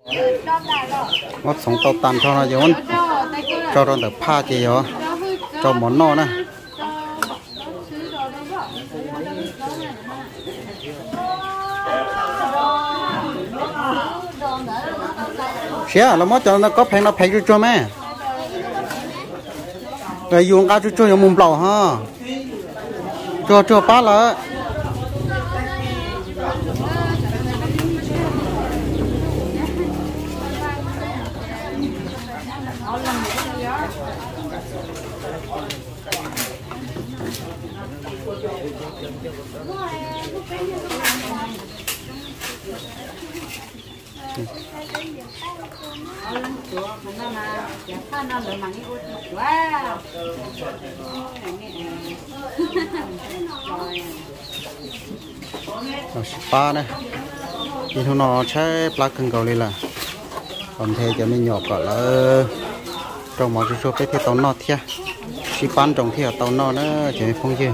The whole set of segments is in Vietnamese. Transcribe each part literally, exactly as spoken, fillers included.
mất sống tàu tàn cho nó giống cho nó được pha gì đó cho món no nè xía là mất cho nó có phải nó phải cho mẹ rồi dùng cá cho cho mồm lẩu ha cho cho bá là spa này thì nó sẽ plug cần cầu lên là còn thế cho mình nhỏ gọi là trong mọi số cái tàu nọ thia chỉ bán trong thia tàu nọ nữa chỉ không gì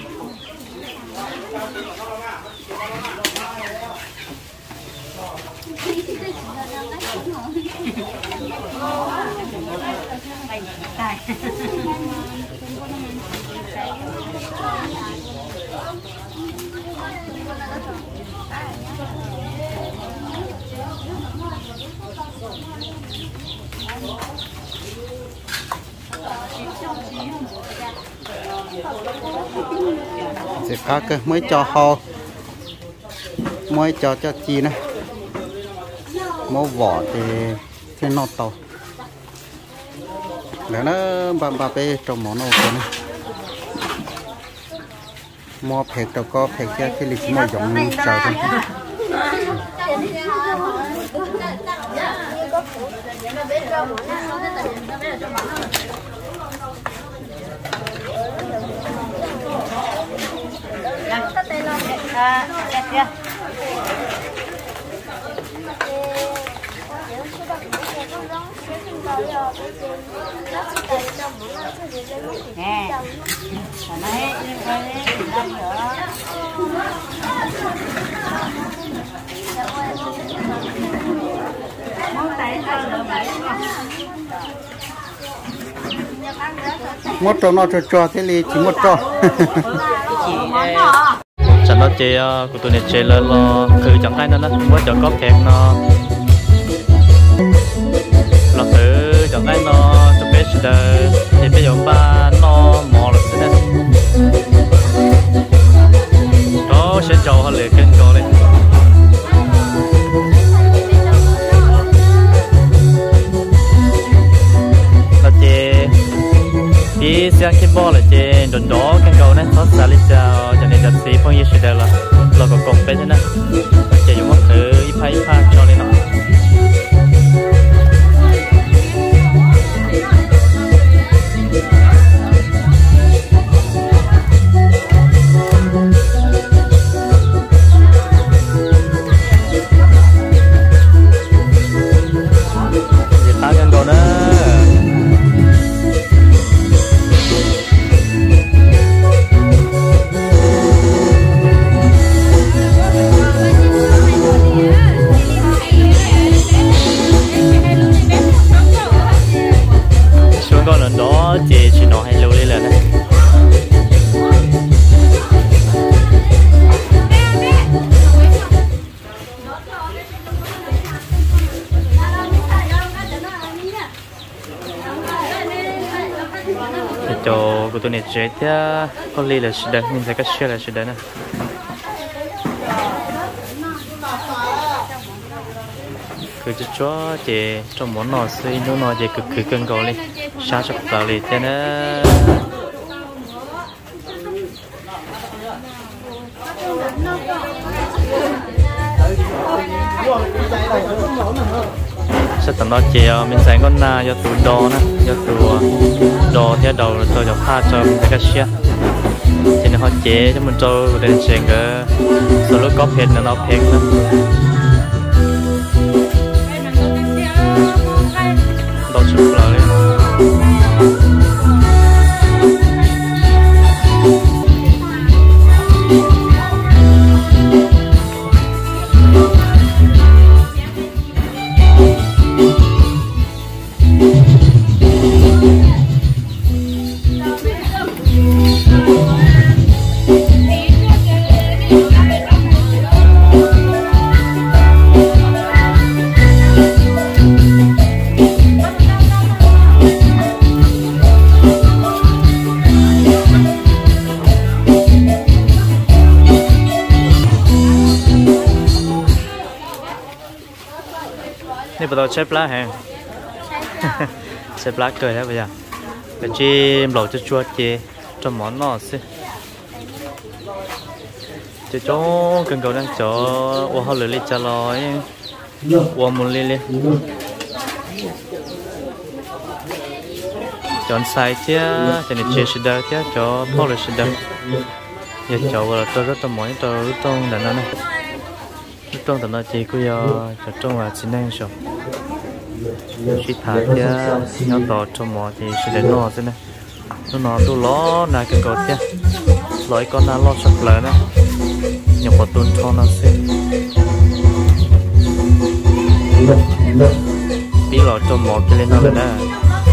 sẽ cá cơ mới cho ho mới cho cho chi nè máu vỏ thì thì nó tàu để nó bà bà bê trong món nó này mua phèn đâu có phèn kia cái lịch mua giống trời thôi à, đẹp chưa? Nè, còn đấy, nhưng mà làm nữa. một trò nó cho cho thế li chỉ một trò chẳng nó chơi của tụi này chơi lên lo cứ chẳng cái nó nó mới cho có kẹt nó là cứ chẳng cái nó cho biết đời thì bây giờ ba nó mò được thế này đó sẽ cho họ liền kênh cô lên là chơi đi xe cái bò là chơi đồn đó kênh cô này thoát xa đi chào cho nên là xí phong như thế là là có cổng bên thế này chơi dùng một thứ ít phải ít pha cho lên nó cho của tôi này chơi thì con ly là sự đấy mình sẽ cắt share là sự đấy nè cứ cho chó chị trong món nọ xí nó nọ chị cực kỳ cân cầu lên xa sập vào liền thế nè sẽ tận đó chiều mình sẽ con na cho tụ đo nè cho tụ đo theo đầu rồi tôi cho pha cho mình cái xe thì nó họ chế cho mình cho đến chuyện cái số lúc có phết nó phết nữa đo chụp lại นี่bắt đầu chép lá hả chép lá cười hết bây giờ cái chim lẩu cho chua chê cho món nọ xí cho chỗ cần cầu đang cho ô họ lưỡi cho lòi ô một lê lê chọn sai chứ cho nên chia sẻ chứ cho phô lưỡi sữa giờ cháu là tôi rất là mỏi tôi rất trong đàn anh này rất trong đàn anh chị cứ giờ cho trong là chỉ năng số chỉ thả chứ nó to trong mỏ thì sẽ để nó thế này nó nó tôi ló là cái cột chứ lối con nó lo sập lở này nhập vào tuần cho nó sẽ bí lọ trong mỏ cái lên nó là nè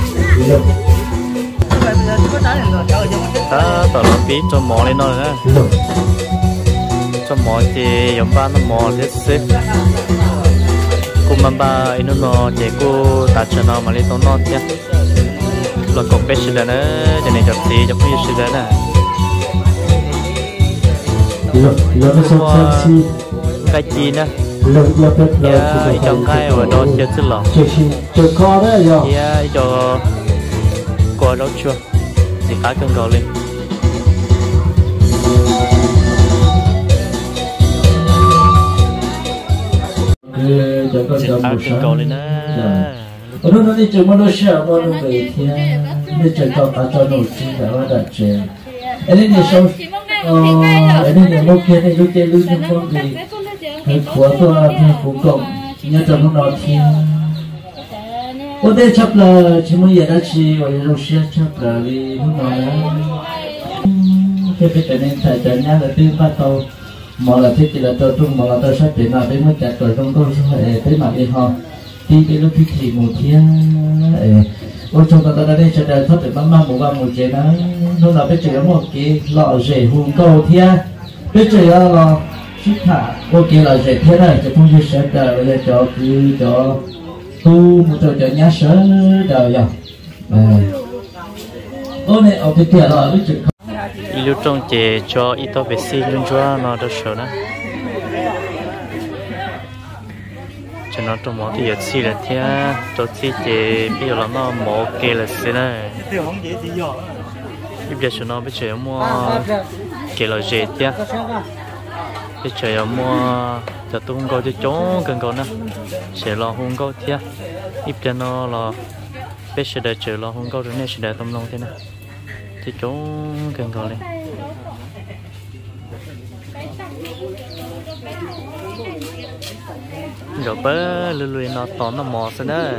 ta tao nó bí trong mỏ lên nó là nè trong mỏ thì giống ba nó mỏ hết xí cô mà ba nó nó chỉ cô ta cho nó mà lấy tao nó chứ là còn bé xí nữa cho nên chậm tí chậm tí xí nữa nè cái chi nè yeah trong cái ở đó chưa chứ lọ yeah cho qua đó chưa thì cá cân cầu lên thì cá cân cầu lên nè lúc đó đi chơi món đồ sữa món đồ về thì đi chơi cầu cá cho nổi chi đã bắt đặt chơi anh ấy đi sau anh ấy đi mua kia thì lúc chơi lúc chơi món gì hay của tôi hay của cộng nhớ cho nó nói thì ở đây chấp là chỉ muốn giờ đã chỉ ở đâu sữa chấp là vì nó nói cái cái này phải cho nhá là tiếng phát tàu mà là thiết chỉ là tôi trung mà là tôi sắp đến mà đến mới chặt rồi trong tôi sẽ tới mà đi họ thì cái lúc thì một thiên ôi trong đó ta đây sẽ đợi thoát được băng băng một băng một chế nó nó là biết chơi một cái lọ rễ hùng cầu thiên biết chơi là sức thả ok là rễ thế nàyจะต้องsẽ đợi để cho cứ cho tu một chỗ cho nhá sớ đợi rồi ôi này ở cái kia là biết chơi lúc trong chế cho ít tao về xin luôn cho nó được sửa đó cho nó trong món thì giờ xí là thế cho xí thì bây giờ là nó mỏ kê là xí này bây giờ nó bây giờ mua kê là dễ thế bây giờ mua cho tôi không có cho chó cần có nè sẽ lo không có thế ít cho nó là bây giờ để chờ lo không có rồi nên sẽ để tâm lòng thế này thì chó cần có lên rồi bớ lùi lùi nó tóm nó mò sao đó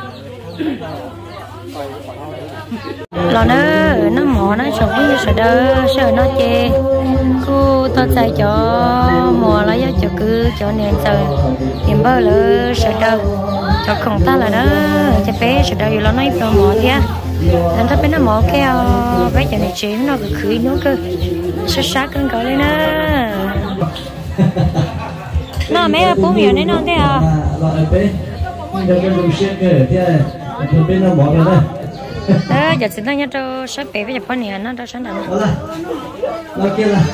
lò nó nó mò nó chụp như sợ đơ sợ nó chê cô tôi chạy cho mò lấy cho cứ cho nên sợ niệm bơ lỡ sợ đơ cho không ta là đó cho bé sợ đơ dù nó nói pro mò thế nênถ้าเป็นน้ำหมอแก้วไปจากในเชนเราก็คืนนู้นก็ชัดชัดกันก่อนเลยนะน่าแม่ปุ๊บอยู่ในนอนได้อ่ะเอออยากสิตั้งยันเราใช้เป๋ไปจากพ่อเนี่ยน่าจะฉันหน่อยเราเกี่ยวละ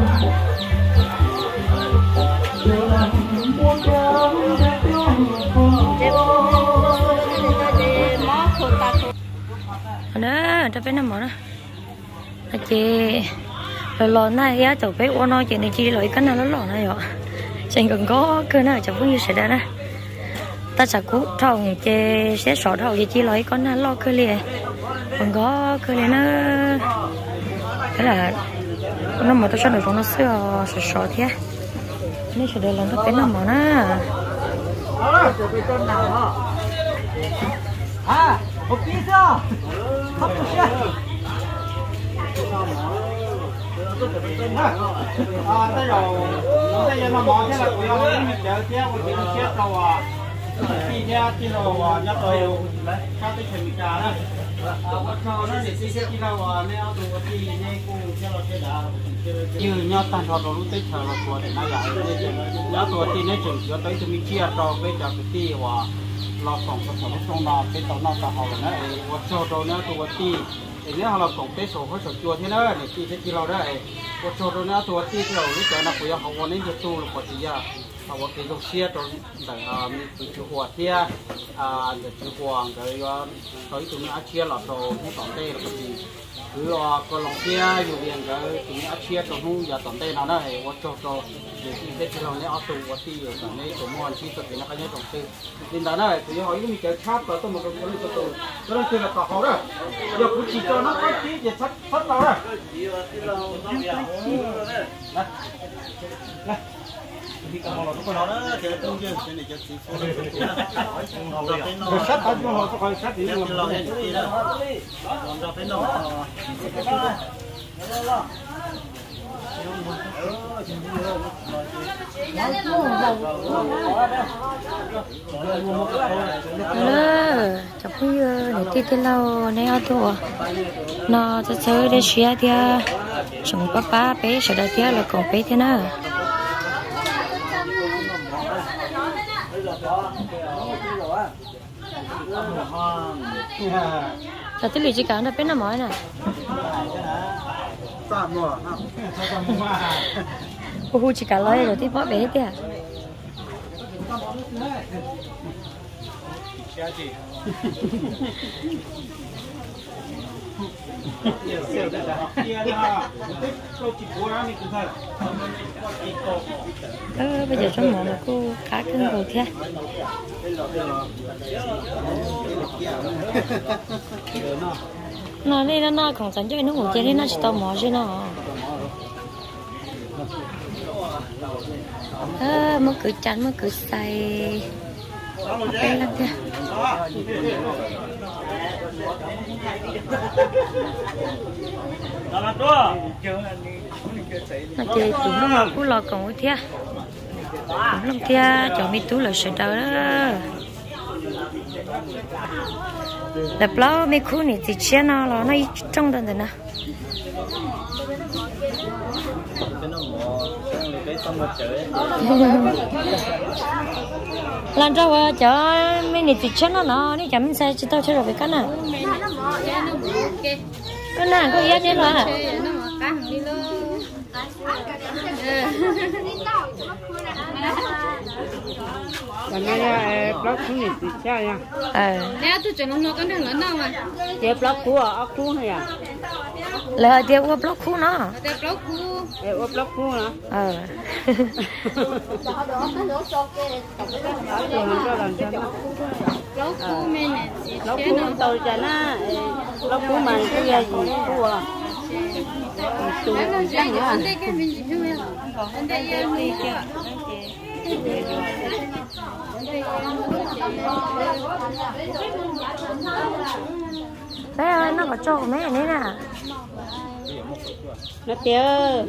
nè cho bé nằm đó là chị rồi lò này á cháu bé uống nói chuyện này chị lấy cái nào nó lò này rồi chẳng cần có cơ nào cháu cũng như sẽ đây nè ta sẽ cú trồng chị sẽ sọ đầu vậy chị lấy con nào lo cơ liền còn có cơ liền nó thế là nó mà tôi cho được nó sữa sọ sọ thế nên sẽ đây là nó bé nằm đó nè à một tí sao không được chưa à tới rồi tới giờ nó mò thế là tụi nó đi chợ chứ một chuyện chết đâu à đi ra đi đâu à nhớ tôi các cái chuyện trà đó à bắt đầu nó để xí xí đi đâu à mấy ông tụi đi ngay cùng cho nó chơi đá như nhau tan thọ rồi lúc tết thọ là của để nó lại nhớ tụi đi nói chuyện cho tới tụi mình chia cho với cho cái tí vàเราส่งผสมตรงนอนเป็นตอนนอนตะหอเลยนะไอ้วัดโชโดนะตัวตีไอ้เนี้ยเราส่งไปส่งเขาส่งจัวที่นั่นเนี่ยตีที่เราได้วัดโชโดนะตัวตีที่เรารู้จักนะปุยเขาวันนี้จะตู้หรือปฏิญา họ có cái dòng xe trong tại mình từ chữ hòa thia à từ chữ hoàng tới tới tụi nó chia là đồ không tỏng tê là cái gì cứ có lòng xe nhiều tiền cái tụi nó chia trong không giờ tỏng tê nào đó thì có cho cho để khi biết cái lòng này ở tụ có gì ở trong này tụi mua chi tụi nó cái nhớ trong tê nên đó này tụi hỏi cái mình chơi chát vào tôi một cái cái tụi tụi cái đóคือlà cả họ đó giờ cũng chỉ cho nó có tí để sắt sắt vào đó thì cả họ nó có nó đó thì tôi chưa cái này cho chị phụ sắt ở chỗ họ có sắt thì lo hết đi đó còn cho đến đâu lơ chọc bây giờ để ti ti lâu này ở chỗ nó sẽ chơi để xia thì chúng papa bé sẽ đặt tiền là còn bé thế nào là cái lì chỉ cả nó bé nằm mỏi nè cô cô chỉ cả lấy rồi thì bỏ bé thế à ờ bây giờ trong mỏ mà cô cá cưng rồi thế nó đây nó còn chẳng cho nó ngủ chơi nên nó chỉ tao mỏ chứ nó ờ mà cứ chán mà cứ say cái lắm thế nó chơi chúng nó mà cũng lo còn thế cũng lắm thế cho mi tú là sợ đâu đó đập lo mấy khu này thì chia nó là nó trong đó nè làm cho chợ mấy này thì chia nó nó nếu chả mình sai chỉ tao chơi rồi với cái nào cái nào có giá trên là còn nay là block cũng nhỉ thì sao nha? Ờ. Nè tôi chọn nó con đường lớn đâu mà? Cái block cũ à, cũ hay à? Là cái block cũ nó. Cái block cũ. Cái block cũ hả? Ờ. Block cũ mình nè. Block cũ tôi cho nó block cũ mà cái gì cũ à? Tôi chẳng nhớ. Anh đây cái mình gì không em? Anh đây em đi chưa? Bé ơi, nó có cho mấy cái này nè. Nó tiêu.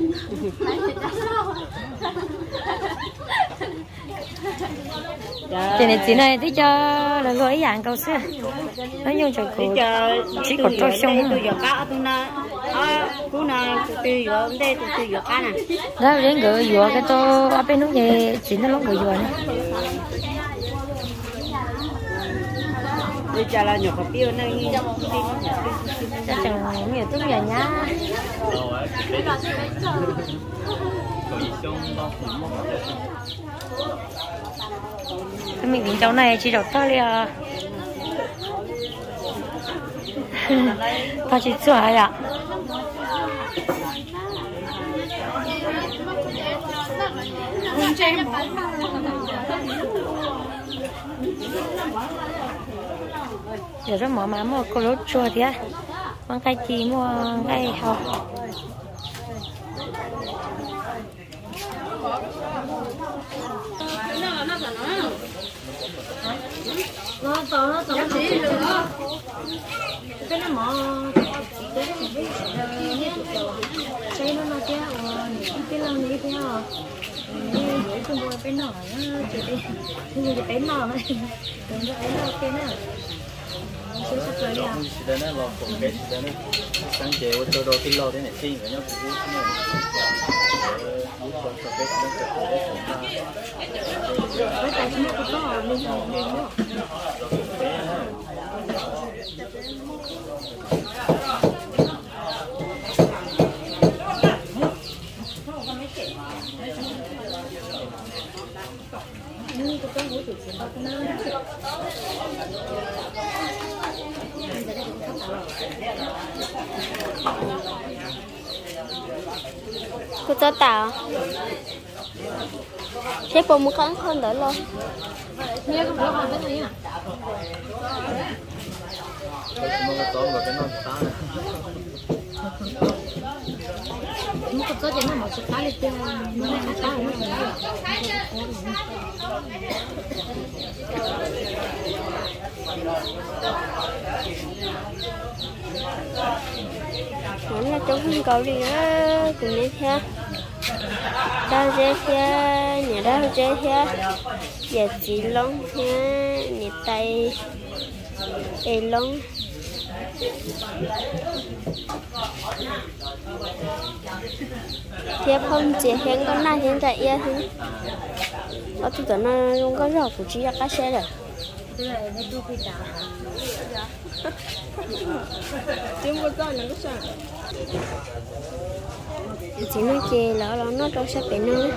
Chị này chị này tí cho là lỗi dạng cầu xưa. Nó dùng cho cô chỉ có trôi sông tôi giờ cá tôi na, à, tôi na tôi giờ đây tôi tôi giờ cá nè. Đó đến gửi vừa cái tô ở bênนู้นvề chị nó lóng gửi vừa nè. Bây giờ là nhỏ có tiêu này đi. Chắc chẳng nhiều tốt giờ nhá. Cái mình đến cháu này chỉ đọc to liền. Ta chỉ sửa ai ạ? Giờ rất mở má mua cô lốt chua thế, mang cái gì mua cái học. Nó to nó to nó chỉ được cái nó mỏ cái nó nó cái cái lon này theo đi để tôi mua cái nỏ chị đi mua cái nỏ này đừng có cái nỏ kia nữa chưa sắp tới à đây nó lò cổ cái đây nó sáng chế tôi đồ tin lò thế này xin với nhau cũng với tại chúng tôi có liên hệ đến nữa cô cho tao thế bộ một con không đỡ luôn một cái gì mà một cái này tiêu nó này nó tao nó muốn là trong không có gì á cùng đi theo đau dễ theo nhà đau dễ theo giờ chỉ lông theo nhà tay tay lông tiếp không chỉ hiện con này hiện tại yên thôi ở tụi nó không có rau của chị là cá xe rồi chứ một con nó sao chỉ nó chê lỡ lỡ nó đâu sẽ bị nó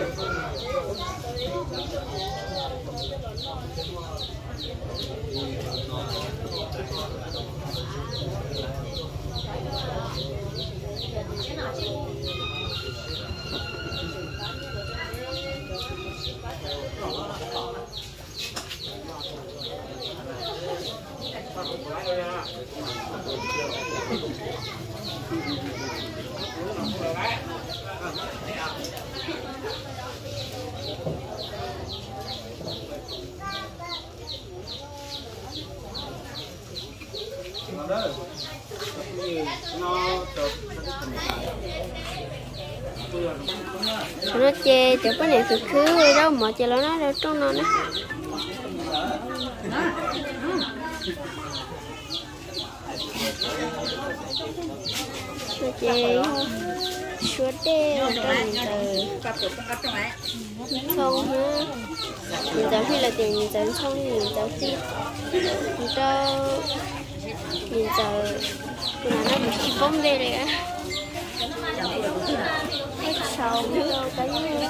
nó chê chỗ cái này thì cứ đâu mà chê nó đâu trong nó nữa nó chê suốt đê trong từ không ha nhìn giống như là tiền nhìn giống xong nhìn giống đi nhìn cho nhìn giờ là nó bị chỉ bông đây này á sau cái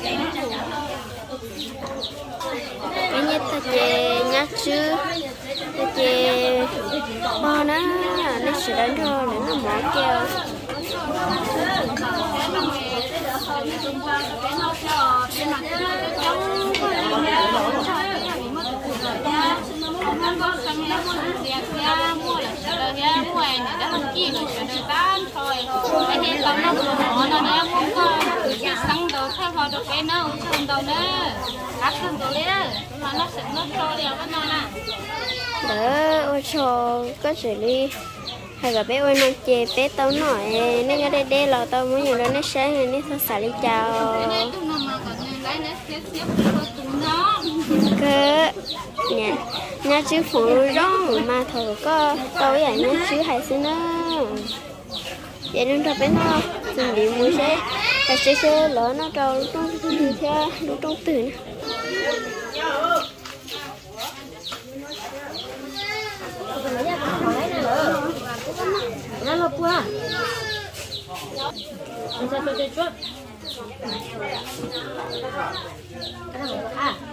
cái nhất ta chê nhát chứ ta chê bao nó nó sẽ đánh rồi để nó mở keo đỡ ô cho có xử lý hay là bé ơi nó chê bé tao nói nên cái đây đây là tao muốn nhiều nó sáng rồi nên tao xả đi chào cơ nhà nhà chứ phụ rong mà thầu có tao với nhà chứ hay xin nó vậy nên tao bé nó xin đi mua xe ta sẽ xe lỡ nó trâu lúc trong từ theo lúc trong từ nó lột qua mình sẽ cho chút à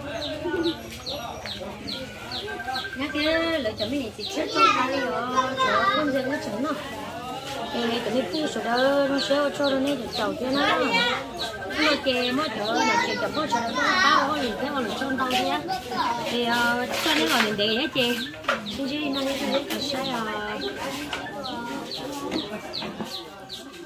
nhắc cái lựa chọn mình thì chết cho hai rồi không dừng nó chấm nào cái này tụi mình phu sữa đó nó sẽ cho nó này được chầu cho nó mà chè mà chợ là chè chậm có chợ nó bao nó liền theo lựa chọn bao thế thì cho nên là mình để nhá chè chứ chứ nó này cái sai à